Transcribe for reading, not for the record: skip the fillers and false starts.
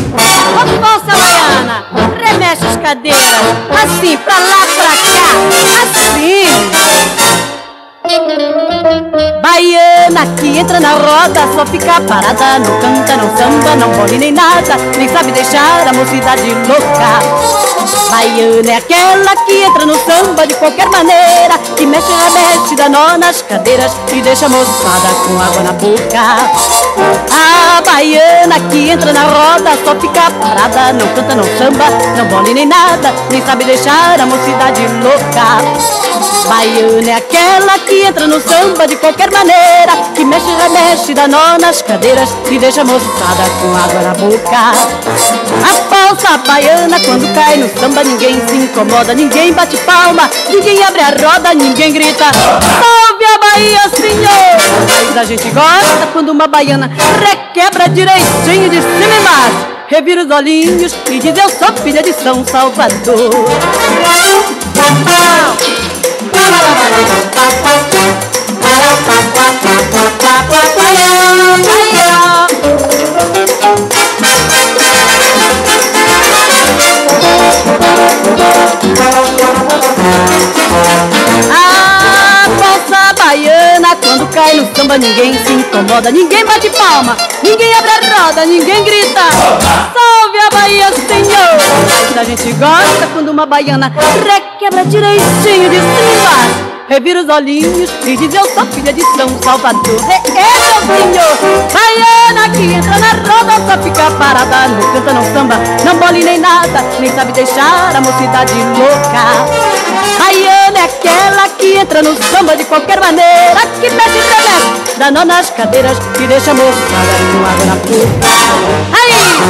Ô moça baiana, remexe as cadeiras, assim, pra lá, pra cá, assim. Baiana que entra na roda, só fica parada, não canta, não samba, não pode nem nada, nem sabe deixar a mocidade louca. Baiana é aquela que entra no samba de qualquer maneira, que mexe, remete, dá nó nas cadeiras e deixa a moçada com água na boca. A baiana que entra na roda só fica parada, não canta, não samba, não bola nem nada, nem sabe deixar a mocidade louca. Baiana é aquela que entra no samba de qualquer maneira, que mexe, remexe, dá nó nas cadeiras e deixa a moçada com água na boca. A falsa baiana quando cai no samba ninguém se incomoda, ninguém bate palma, ninguém abre a roda, ninguém grita salve a Bahia, senhor! Mas a gente gosta quando uma baiana requebra direitinho de cima e embaixo, revira os olhinhos e diz eu sou filha de São Salvador. A falsa baiana quando cai no samba ninguém se incomoda, ninguém bate palma, ninguém abre a roda, ninguém grita salve a Bahia, senhor! Mas a gente gosta quando uma baiana requebra direitinho de cima e embaixo, revira os olhinhos e diz eu sou filha de São Salvador. Meu senhor! Baiana que entra na roda só fica parada, não canta, não samba, não bole nem nada, nem sabe deixar a mocidade louca. Baiana é aquela que entra no samba de qualquer maneira, que mexe e remete, dá nó nas cadeiras e deixa a moçada com água na boca. Aí!